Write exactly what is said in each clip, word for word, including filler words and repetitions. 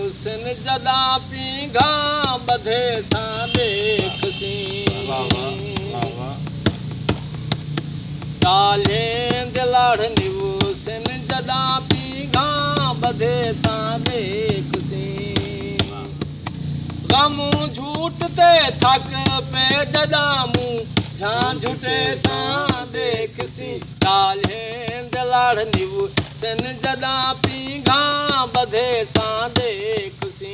सिन जदा पीघा बधे सां देखसी ताले दिलाड़ निवो सिन जदा पीघा बधे सां देखसी गम झूठ ते थक पे जदा मुंह झां झूठे सां देखसी ताले दिलाड़ निवो सिन जदा पीघा बधे सां देखसी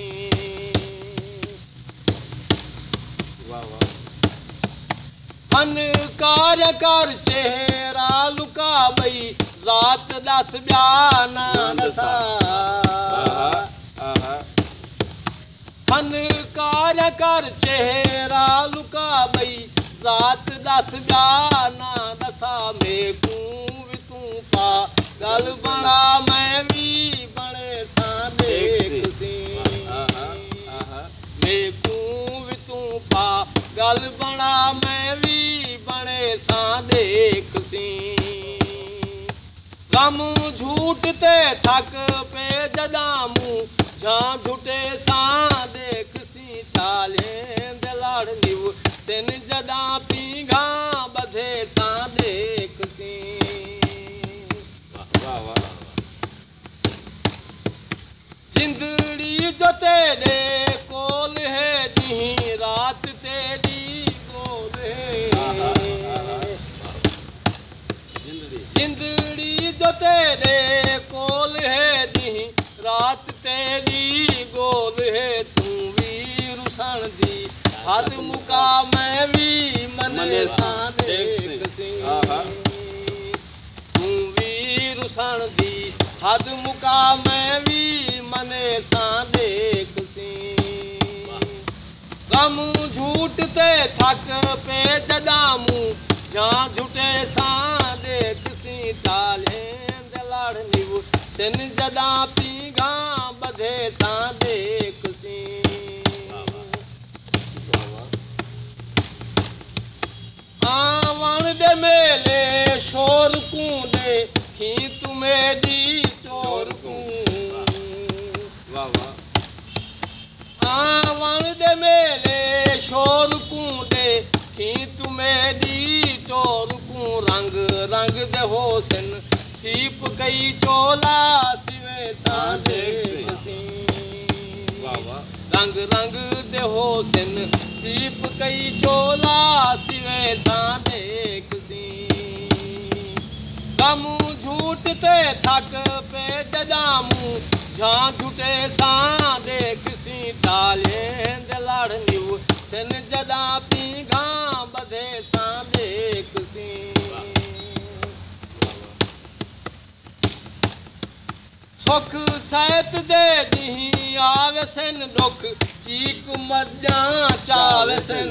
फन कार्य कर चेहरा लुका बई जात दस बयाना दसा फन कार्य कर चेहरा लुका बई जात दस बयाना दसा में कू भी तू पा गल बड़ा मैं भी बड़े सां देखसी में कू भी तू पा गल बड़ा मैं भी बड़े सां देखसी गम झूठ ते थक पे जदा मुंह झां झूठे सां देखसी ताले दिलाड़ निव सिन जदा पीघा बधे सां देखसी जिंदड़ी जो तेरे कोल है दी रात तेरी कोल है जिंदड़ी जो तेरे कोल है दी रात तेरी गोल है तू वीर सन दी हद मुका मैं भी मने सां देखसी तू वीर सन दी हद मुका मैं भी मने सां देखसी गम झूठ ते थक पे जदा मुंह झां झूठे सां देखसी ताले दिलाड़ निव सिन जदा पीघा बधे सां देखसी आवण दे मेले शोर कूंदे खी तुम्हें दी टोर कू आवण दे मेले शोर कूंदे खी तुम्हें दी टोर कू रंग रंग दे होसन सीप कई चोला सिवे सां देखसी रंग रंग दे होसन सीप कई चोला सिवे सां देखसी गम झूठ ते थक पे जदा मुंह झां झूठे सां देखसी ताले दिलाड़ निव सिन जदा पीघा बधे सां देखसी सुख सैत दे दी आवे सिन दुख चीक मर्जा चावे सिन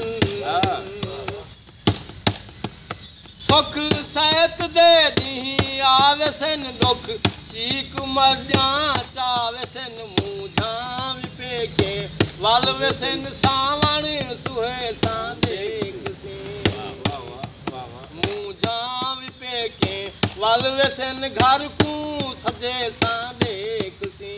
सुख सैत दे दी आवे सिन दुख चीक मर्जा चावे सिन मुंह झां भी पेके वल वे सिन सावण सुहे सां देखसी मुंह झां भी पेके वल वे सिन घर कू सजे सां देखसी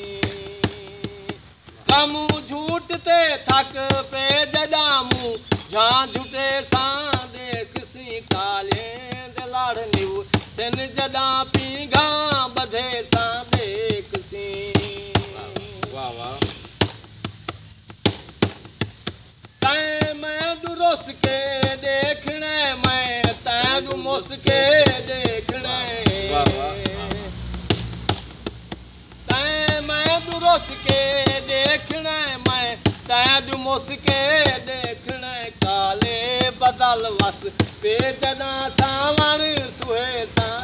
गम झूठ ते थक पे जदा मुंह झां झूठे सां देखसी ताले दिलाड़ निव सिन जदा पीघा बधे सां देखसी तैं मैं दुरुस के देखने मैं तैं दुमुस के देखने तैं मैं दुरुस के देखने मैं तैं दुमुस के देखने काले बदल वस पे जदा सावण सुहे सां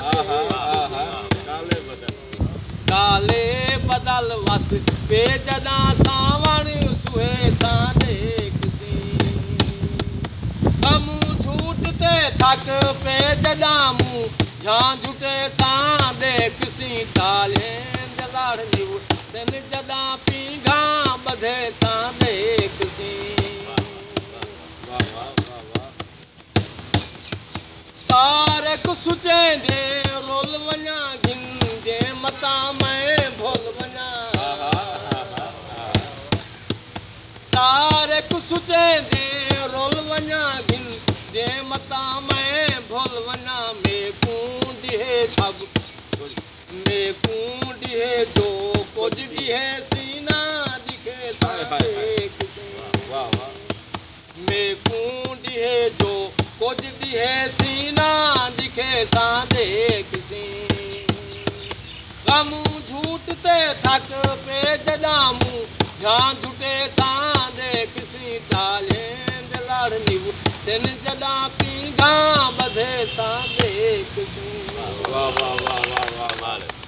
काले बदल वस पे जदा सावण सुहे सां देखसी गम झूठ ते थक पे जदा मुंह झां झूठे सां देखसी ताले दिलाड़ निव सिन जदा पीघा बधे सां देखसी तारक सुचेंदे रोल वञा घिंजे मता मैं भोल वञा एक सुचे दे रोल वञा घिन दे मता मैं भोल वञा में कूंडी है छब में कूंडी है जो कुछ भी है सीना दिखे सारे वाह वाह में कूंडी है जो कुछ भी है सीना दिखे सादे किसी गमू झूठ ते थक पे जदामू जान झूठे सादे किसी डाले दिलाड़ निव सिन जदा पीगा बधे सादे किसी वाह वाह वाह वाह वाह वाह